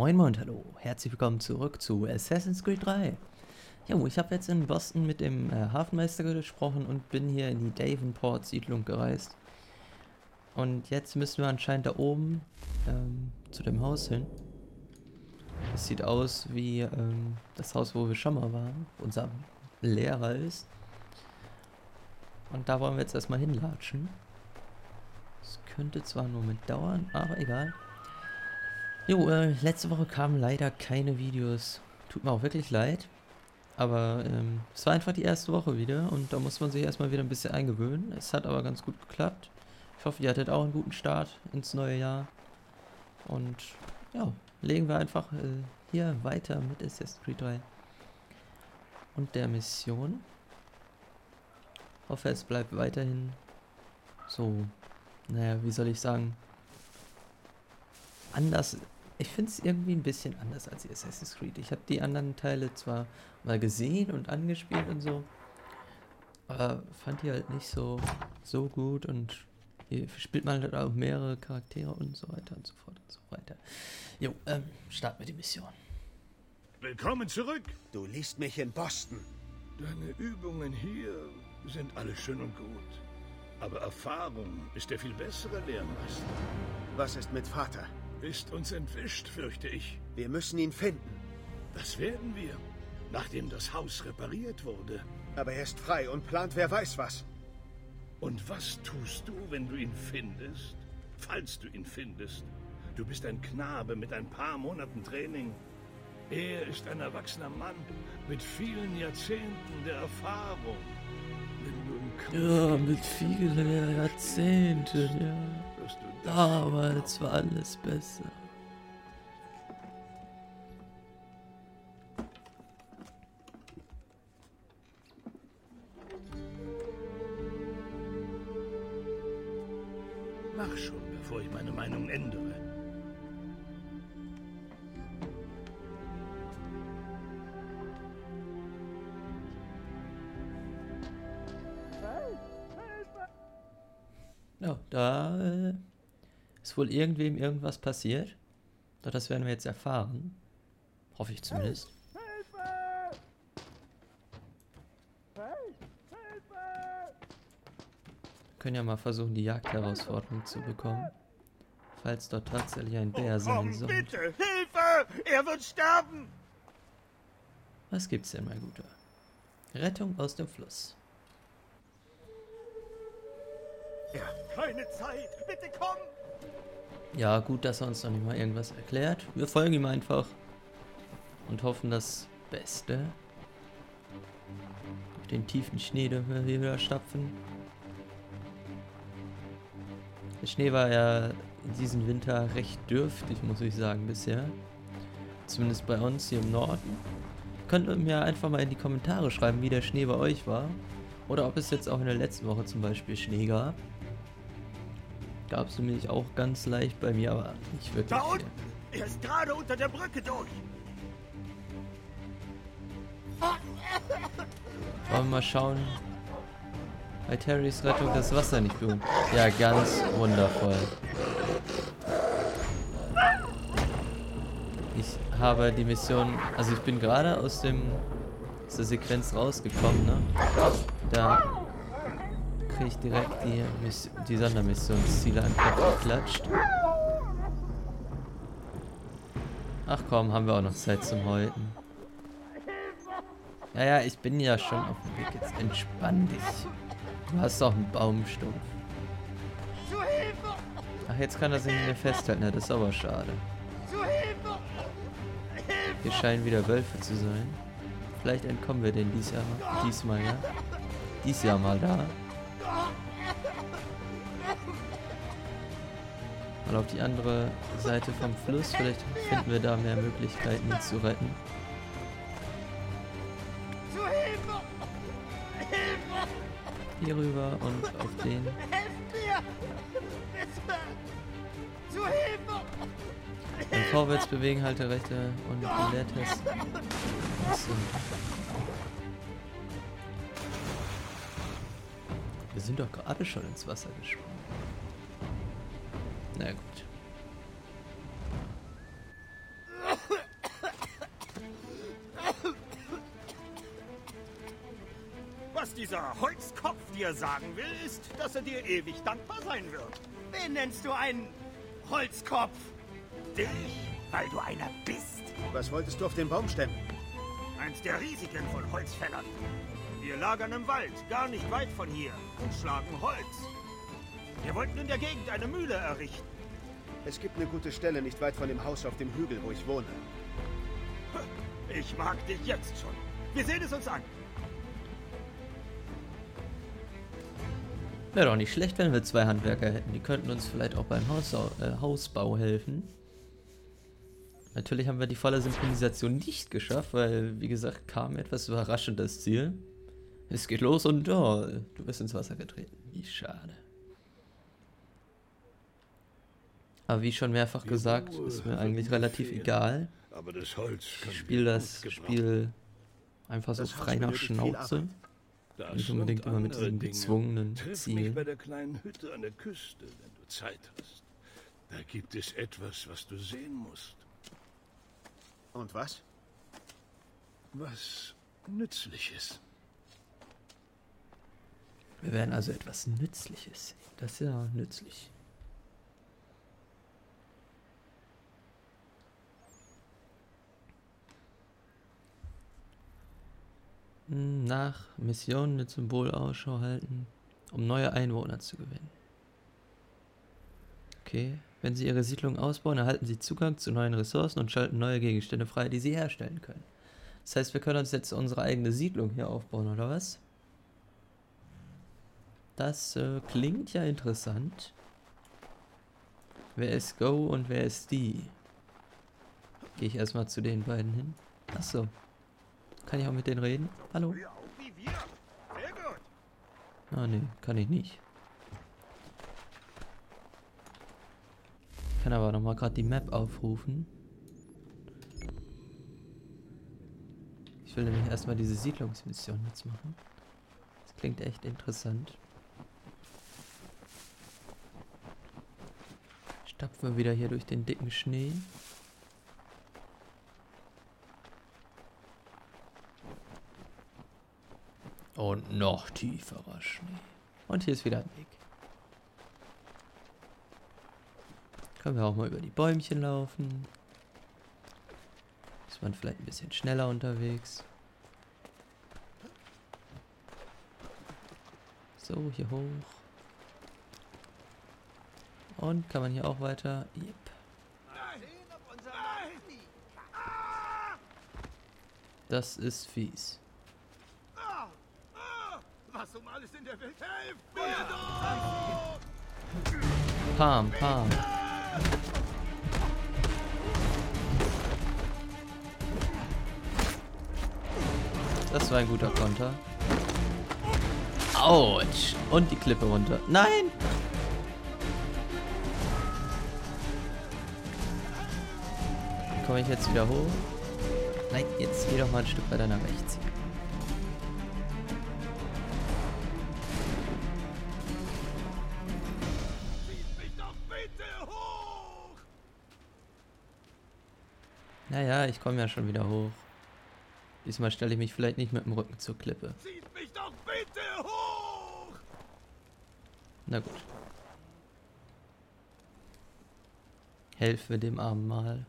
Moin Moin und hallo, herzlich willkommen zurück zu Assassin's Creed 3. Jo, ich habe jetzt in Boston mit dem Hafenmeister gesprochen und bin hier in die Davenport-Siedlung gereist. Und jetzt müssen wir anscheinend da oben zu dem Haus hin. Es sieht aus wie das Haus, wo wir schon mal waren, wo unser Lehrer ist. Und da wollen wir jetzt erstmal hinlatschen. Es könnte zwar einen Moment dauern, aber egal. Jo, letzte Woche kamen leider keine Videos. Tut mir auch wirklich leid. Aber es war einfach die erste Woche wieder und da muss man sich erstmal wieder ein bisschen eingewöhnen. Es hat aber ganz gut geklappt. Ich hoffe, ihr hattet auch einen guten Start ins neue Jahr. Und ja, legen wir einfach hier weiter mit Assassin's Creed 3 und der Mission. Hoffe, es bleibt weiterhin so, naja, wie soll ich sagen, anders. Ich finde es irgendwie ein bisschen anders als die Assassin's Creed. Ich habe die anderen Teile zwar mal gesehen und angespielt und so, aber fand die halt nicht so gut und hier spielt man halt auch mehrere Charaktere und so weiter und so fort und so weiter. Jo, starten wir die Mission. Willkommen zurück. Du liest mich in Boston. Deine Übungen hier sind alles schön und gut. Aber Erfahrung ist der viel bessere Lehrmeister. Was ist mit Vater? Ist uns entwischt, fürchte ich. Wir müssen ihn finden. Das werden wir, nachdem das Haus repariert wurde. Aber er ist frei und plant wer weiß was. Und was tust du, wenn du ihn findest? Falls du ihn findest. Du bist ein Knabe mit ein paar Monaten Training. Er ist ein erwachsener Mann mit vielen Jahrzehnten der Erfahrung. Wenn du im Kampf Ja, mit vielen Jahrzehnten, ja. wirst du das Damals war alles besser. Mach schon, bevor ich meine Meinung ändere. Ja, da ist wohl irgendwem irgendwas passiert. Doch das werden wir jetzt erfahren. Hoffe ich zumindest. Wir können ja mal versuchen, die Jagdherausforderung zu bekommen. Falls dort tatsächlich ein Bär sein soll. Bitte, Hilfe! Er wird sterben! Was gibt's denn, mein Guter? Rettung aus dem Fluss. Ja, keine Zeit! Bitte komm! Ja, gut, dass er uns noch nicht mal irgendwas erklärt. Wir folgen ihm einfach und hoffen das Beste. Auf den tiefen Schnee, den wir hier wieder stapfen. Der Schnee war ja in diesem Winter recht dürftig, muss ich sagen, bisher. Zumindest bei uns hier im Norden. Könnt ihr mir einfach mal in die Kommentare schreiben, wie der Schnee bei euch war. Oder ob es jetzt auch in der letzten Woche zum Beispiel Schnee gab. Gab es nämlich auch ganz leicht bei mir, aber nicht wirklich Da viel. unten! Er ist gerade unter der Brücke durch! Wollen wir mal schauen. Bei Terrys Rettung das Wasser nicht berühren. Ja, ganz wundervoll. Ich habe die Mission, also ich bin gerade aus der Sequenz rausgekommen, ne? Da kriege ich direkt die Sondermissionsziele an den Kopf geklatscht. Ach komm, haben wir auch noch Zeit zum Häuten. Ja, ich bin ja schon auf dem Weg. Jetzt entspann dich. Du hast doch einen Baumstumpf. Ach, jetzt kann er sich nicht mehr festhalten. Ja, das ist aber schade. Hier scheinen wieder Wölfe zu sein. Vielleicht entkommen wir denen diesmal, ja. Dies Jahr mal da. Mal auf die andere Seite vom Fluss. Vielleicht finden wir da mehr Möglichkeiten, ihn zu retten. Hier rüber und auf den. Beim Vorwärts bewegen, halte rechte und Leertest. Achso. Wir sind doch gerade schon ins Wasser gesprungen. Na gut. dieser Holzkopf dir sagen will, ist, dass er dir ewig dankbar sein wird. Wen nennst du einen Holzkopf? Dich, weil du einer bist. Was wolltest du auf den Baum stemmen? Eins der Risiken von Holzfällern. Wir lagern im Wald, gar nicht weit von hier, und schlagen Holz. Wir wollten in der Gegend eine Mühle errichten. Es gibt eine gute Stelle nicht weit von dem Haus auf dem Hügel, wo ich wohne. Ich mag dich jetzt schon. Wir sehen es uns an. Wäre doch nicht schlecht, wenn wir 2 Handwerker hätten. Die könnten uns vielleicht auch beim Hausbau helfen. Natürlich haben wir die volle Synchronisation nicht geschafft, weil, wie gesagt, kam etwas überraschend das Ziel. Es geht los und oh, du bist ins Wasser getreten. Wie schade. Aber wie schon mehrfach gesagt, ist mir eigentlich relativ egal. Aber das Holz kann Ich spiele das Spiel einfach so frei nach Schnauze. Nicht unbedingt immer mit diesem gezwungenen Triff mich Ziel. bei der kleinen Hütte an der Küste, wenn du Zeit hast. Da gibt es etwas, was du sehen musst. Und was? Was Nützliches. Wir werden also etwas Nützliches sehen. Das ist ja nützlich. Nach Missionen mit Symbol Ausschau halten, um neue Einwohner zu gewinnen. Okay. Wenn Sie Ihre Siedlung ausbauen, erhalten Sie Zugang zu neuen Ressourcen und schalten neue Gegenstände frei, die Sie herstellen können. Das heißt, wir können uns jetzt unsere eigene Siedlung hier aufbauen, oder was? Das klingt ja interessant. Wer ist Go und wer ist die? Gehe ich erstmal zu den beiden hin. Achso. Kann ich auch mit denen reden? Hallo? Ja, wie wir. Sehr gut. Ah, nee, kann ich nicht. Ich kann aber nochmal gerade die Map aufrufen. Ich will nämlich erstmal diese Siedlungsmission jetzt machen. Das klingt echt interessant. Stapfen wir wieder hier durch den dicken Schnee. Und noch tieferer Schnee. Und hier ist wieder ein Weg. Können wir auch mal über die Bäumchen laufen. Ist man vielleicht ein bisschen schneller unterwegs. So, hier hoch. Und kann man hier auch weiter? Yep. Das ist fies. Was um alles in der Welt? Helft mir doch! Pam, pam. Das war ein guter Konter. Autsch. Und die Klippe runter. Nein! Komme ich jetzt wieder hoch? Nein, jetzt geh doch mal ein Stück weiter nach rechts. Zieht mich doch bitte hoch! Naja, ich komme ja schon wieder hoch. Diesmal stelle ich mich vielleicht nicht mit dem Rücken zur Klippe. Zieht mich doch bitte hoch! Na gut. Helfen wir dem Armen mal.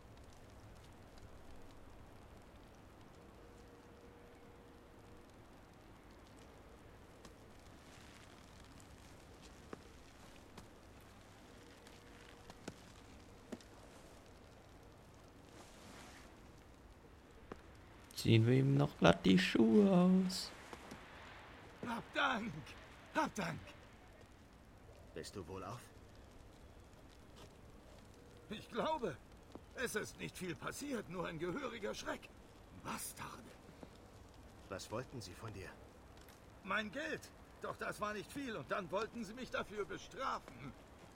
Ziehen wir ihm noch glatt die Schuhe aus. Hab Dank! Hab Dank! Bist du wohlauf? Ich glaube, es ist nicht viel passiert, nur ein gehöriger Schreck. Bastarde. Was wollten sie von dir? Mein Geld. Doch das war nicht viel und dann wollten sie mich dafür bestrafen.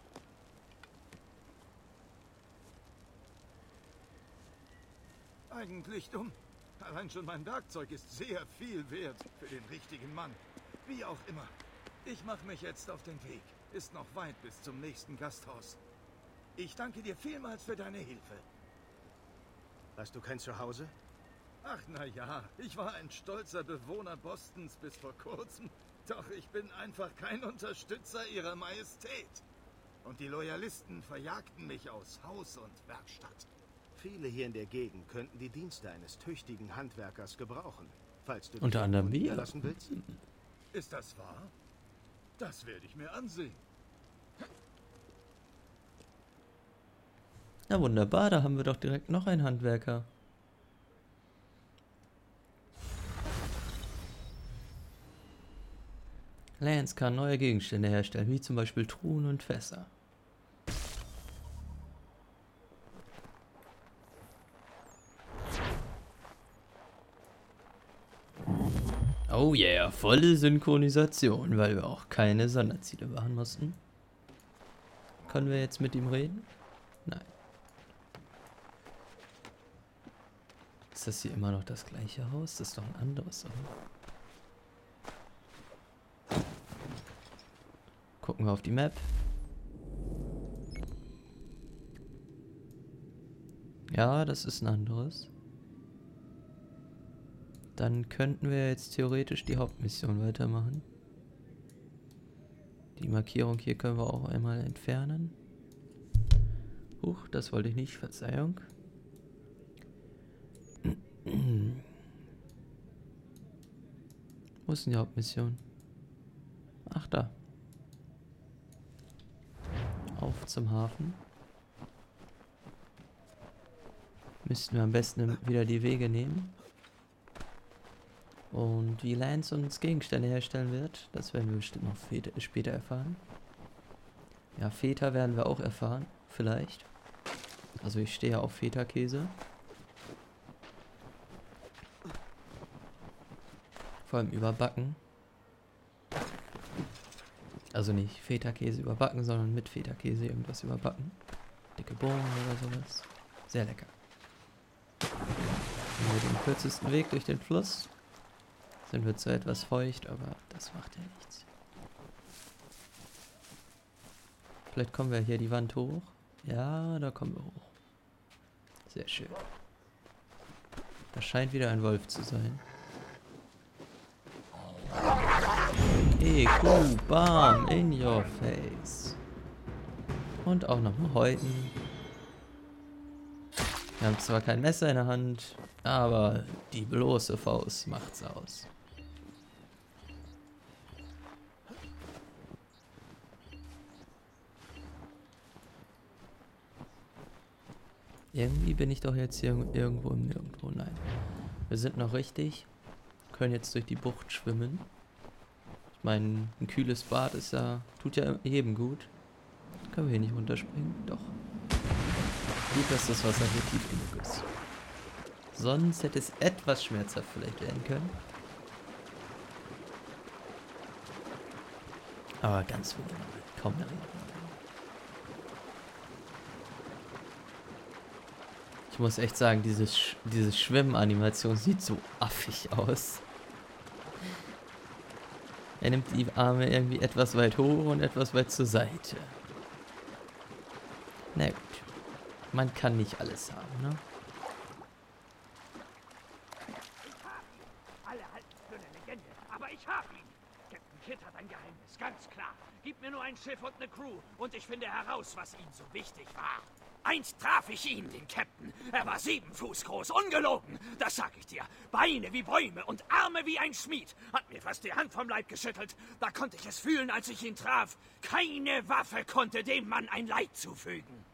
Eigentlich dumm. Allein schon mein Werkzeug ist sehr viel wert für den richtigen Mann. Wie auch immer. Ich mache mich jetzt auf den Weg. Ist noch weit bis zum nächsten Gasthaus. Ich danke dir vielmals für deine Hilfe. Hast du kein Zuhause? Ach na ja, ich war ein stolzer Bewohner Bostons bis vor kurzem. Doch ich bin einfach kein Unterstützer ihrer Majestät. Und die Loyalisten verjagten mich aus Haus und Werkstatt. Viele hier in der Gegend könnten die Dienste eines tüchtigen Handwerkers gebrauchen, falls du dich Unter anderem irgendwo wir. niederlassen willst. Ist das wahr? Das werde ich mir ansehen. Na wunderbar, da haben wir doch direkt noch einen Handwerker. Lance kann neue Gegenstände herstellen, wie zum Beispiel Truhen und Fässer. Oh yeah, volle Synchronisation, weil wir auch keine Sonderziele machen mussten. Können wir jetzt mit ihm reden? Nein. Ist das hier immer noch das gleiche Haus? Das ist doch ein anderes, oder? Gucken wir auf die Map. Ja, das ist ein anderes. Dann könnten wir jetzt theoretisch die Hauptmission weitermachen. Die Markierung hier können wir auch einmal entfernen. Huch, das wollte ich nicht, Verzeihung. Wo ist denn die Hauptmission? Ach, da. Auf zum Hafen. Müssten wir am besten wieder die Wege nehmen. Und wie Lance uns Gegenstände herstellen wird, das werden wir bestimmt noch später erfahren. Ja, Feta werden wir auch erfahren, vielleicht. Also ich stehe ja auf Feta-Käse. Vor allem überbacken. Also nicht Feta-Käse überbacken, sondern mit Feta-Käse irgendwas überbacken. Dicke Bohnen oder sowas. Sehr lecker. Nehmen wir den kürzesten Weg durch den Fluss. Sind wir zwar etwas feucht, aber das macht ja nichts. Vielleicht kommen wir hier die Wand hoch. Ja, da kommen wir hoch. Sehr schön. Da scheint wieder ein Wolf zu sein. Kuh, bam, in your face. Und auch noch mal Häuten. Wir haben zwar kein Messer in der Hand, aber die bloße Faust macht's aus. Irgendwie bin ich doch jetzt hier irgendwo im Nirgendwo. Nein. Wir sind noch richtig. Können jetzt durch die Bucht schwimmen. Ich meine, ein kühles Bad ist ja, tut ja jedem gut. Können wir hier nicht runterspringen? Doch. Gut, dass das Wasser hier tief genug ist. Sonst hätte es etwas schmerzhaft vielleicht werden können. Aber ganz wunderbar. Kaum mehr reden. Ich muss echt sagen, diese Schwimmanimation sieht so affig aus. Er nimmt die Arme irgendwie etwas weit hoch und etwas weit zur Seite. Na gut. Man kann nicht alles haben, ne? Alle halten es für eine Legende, aber ich hab ihn. Captain Kidd hat ein Geheimnis, ganz klar. Gib mir nur ein Schiff und eine Crew und ich finde heraus, was ihm so wichtig war. Einst traf ich ihn, den Captain. Er war 7 Fuß groß, ungelogen. Das sag ich dir. Beine wie Bäume und Arme wie ein Schmied. Hat mir fast die Hand vom Leib geschüttelt. Da konnte ich es fühlen, als ich ihn traf. Keine Waffe konnte dem Mann ein Leid zufügen.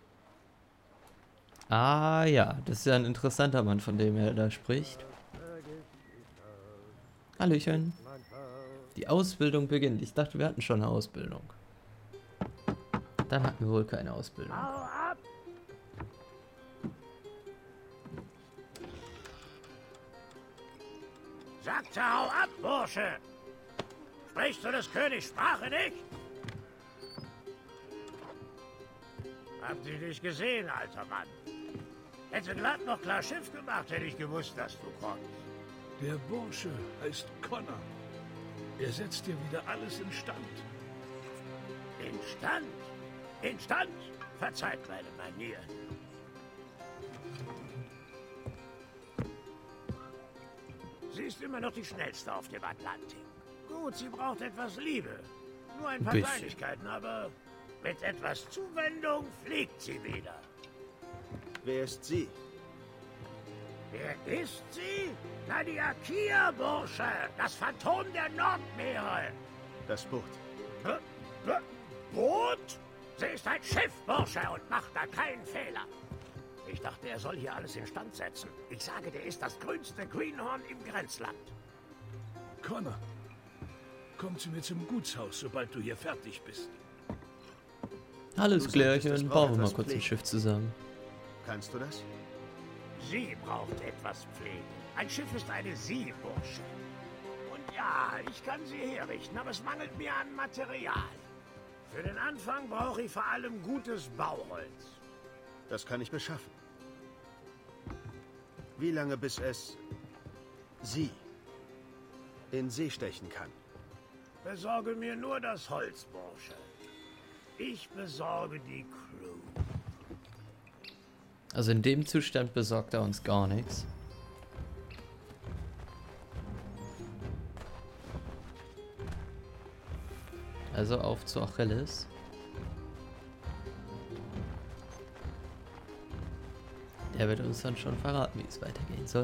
Ah ja, das ist ja ein interessanter Mann, von dem er da spricht. Hallöchen. Die Ausbildung beginnt. Ich dachte, wir hatten schon eine Ausbildung. Dann hatten wir wohl keine Ausbildung. Hau ab! Sagte, hau ab, Bursche! Sprichst du des Königs Sprache nicht? Haben sie dich gesehen, alter Mann? Hätte glatt noch klar Schiff gemacht, hätte ich gewusst, dass du kommst. Der Bursche heißt Connor. Er setzt dir wieder alles instand. Instand? Instand? Verzeiht meine Manieren. Sie ist immer noch die schnellste auf dem Atlantik. Gut, sie braucht etwas Liebe. Nur ein paar Bisschen. Kleinigkeiten, aber mit etwas Zuwendung fliegt sie wieder. Wer ist sie? Wer ist sie? Na, die Akia, Bursche. Das Phantom der Nordmeere. Das Boot. Boot? Sie ist ein Schiff, Bursche, und macht da keinen Fehler. Ich dachte, er soll hier alles instand setzen. Ich sage, der ist das grünste Greenhorn im Grenzland. Connor, komm zu mir zum Gutshaus, sobald du hier fertig bist. Alles Du klärchen, sagtest, es bauen braucht wir mal etwas kurz ein Pflege. Schiff zusammen. Kannst du das? Sie braucht etwas Pflege. Ein Schiff ist eine Sie, Bursche. Und ja, ich kann sie herrichten, aber es mangelt mir an Material. Für den Anfang brauche ich vor allem gutes Bauholz. Das kann ich beschaffen. Wie lange bis es sie in See stechen kann? Besorge mir nur das Holz, Bursche. Ich besorge die Crew. Also in dem Zustand besorgt er uns gar nichts. Also auf zu Achilles. Der wird uns dann schon verraten, wie es weitergehen soll.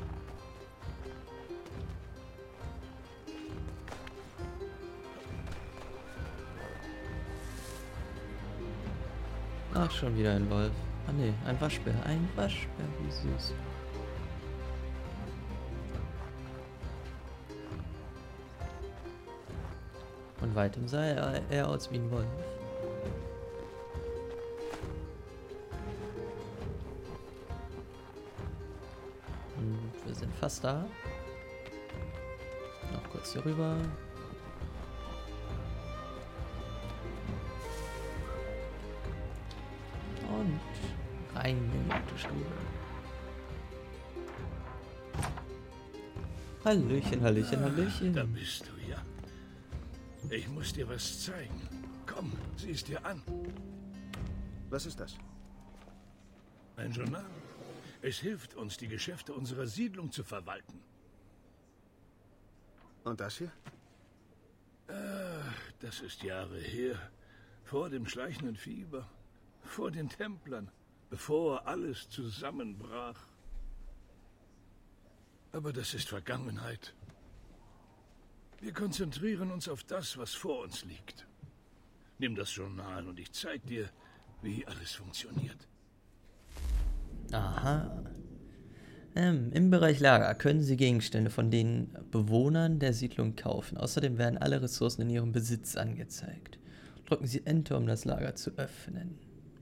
Ach, schon wieder ein Wolf. Ah ne, ein Waschbär. Ein Waschbär, wie süß. Von weitem sah er aus wie ein Wolf. Und wir sind fast da. Noch kurz hier rüber. Und rein in die alte Stube. Hallöchen, Hallöchen, Da Hallöchen. bist du ja. Ich muss dir was zeigen. Komm, sieh es dir an. Was ist das? Ein Journal. Es hilft uns, die Geschäfte unserer Siedlung zu verwalten. Und das hier? Das ist Jahre her. Vor dem schleichenden Fieber. Vor den Templern. Bevor alles zusammenbrach. Aber das ist Vergangenheit. Wir konzentrieren uns auf das, was vor uns liegt. Nimm das Journal und ich zeig dir, wie alles funktioniert. Aha. Im Bereich Lager können Sie Gegenstände von den Bewohnern der Siedlung kaufen. Außerdem werden alle Ressourcen in Ihrem Besitz angezeigt. Drücken Sie Enter, um das Lager zu öffnen.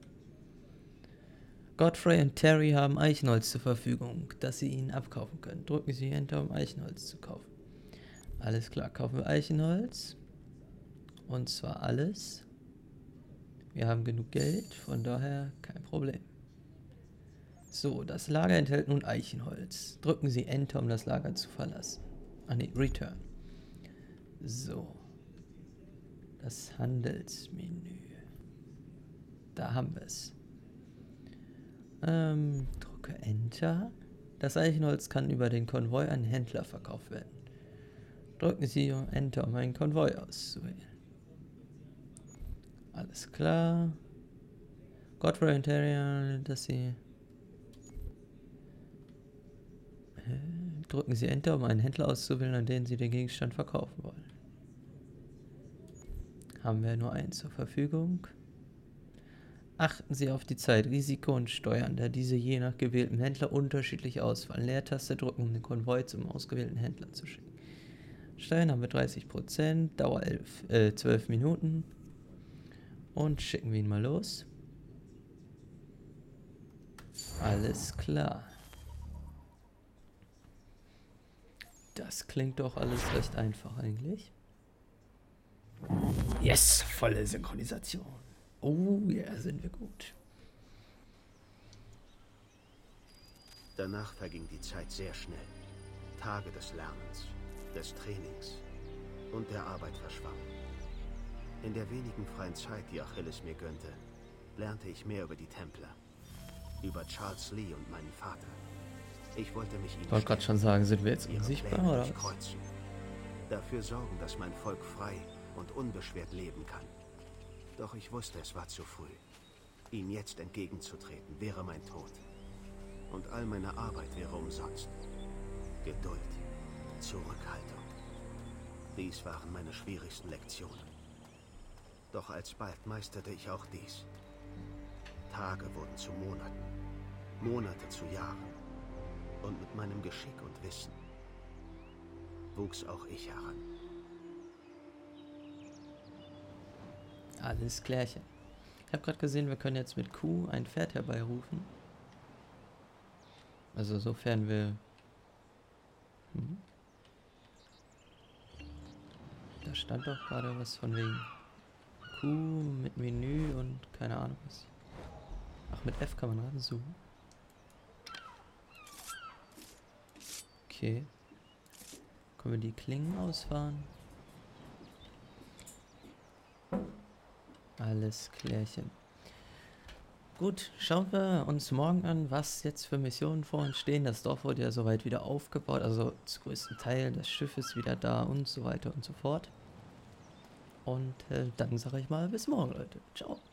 Godfrey und Terry haben Eichenholz zur Verfügung, das Sie ihnen abkaufen können. Drücken Sie Enter, um Eichenholz zu kaufen. Alles klar, kaufen wir Eichenholz. Und zwar alles. Wir haben genug Geld, von daher kein Problem. So, das Lager enthält nun Eichenholz. Drücken Sie Enter, um das Lager zu verlassen. Ah ne, Return. So. Das Handelsmenü. Da haben wir es. Drücke Enter. Das Eichenholz kann über den Konvoi an Händler verkauft werden. Drücken Sie Enter, um einen Konvoi auszuwählen. Alles klar. Godfrey und Terry, dass Sie... Drücken Sie Enter, um einen Händler auszuwählen, an den Sie den Gegenstand verkaufen wollen. Haben wir nur einen zur Verfügung. Achten Sie auf die Zeit, Risiko und Steuern, da diese je nach gewähltem Händler unterschiedlich ausfallen. Leertaste drücken, um den Konvoi zum ausgewählten Händler zu schicken. Steuern haben wir 30%, Dauer 12 Minuten. Und schicken wir ihn mal los. Alles klar. Das klingt doch alles recht einfach eigentlich. Yes, volle Synchronisation. Oh ja, sind wir gut. Danach verging die Zeit sehr schnell. Tage des Lernens, des Trainings und der Arbeit verschwammen. In der wenigen freien Zeit, die Achilles mir gönnte, lernte ich mehr über die Templer, über Charles Lee und meinen Vater. Ich wollte mich ihnen Ich wollte gerade schon sagen, sind wir jetzt ihre unsichtbar Pläne oder was? durchkreuzen. Dafür sorgen, dass mein Volk frei und unbeschwert leben kann. Doch ich wusste, es war zu früh. Ihm jetzt entgegenzutreten, wäre mein Tod. Und all meine Arbeit wäre umsonst. Geduld, Zurückhaltung. Dies waren meine schwierigsten Lektionen. Doch alsbald meisterte ich auch dies. Tage wurden zu Monaten, Monate zu Jahren. Und mit meinem Geschick und Wissen wuchs auch ich heran. Alles klärchen. Ich habe gerade gesehen, wir können jetzt mit Q ein Pferd herbeirufen. Also sofern wir... Da stand doch gerade was von wegen Q mit Menü und keine Ahnung was. Ach, mit F kann man ranzoomen. Okay. Können wir die Klingen ausfahren? Alles klärchen. Gut, schauen wir uns morgen an, was jetzt für Missionen vor uns stehen. Das Dorf wurde ja soweit wieder aufgebaut, also zum größten Teil. Das Schiff ist wieder da und so weiter und so fort. Und dann sage ich mal bis morgen, Leute. Ciao.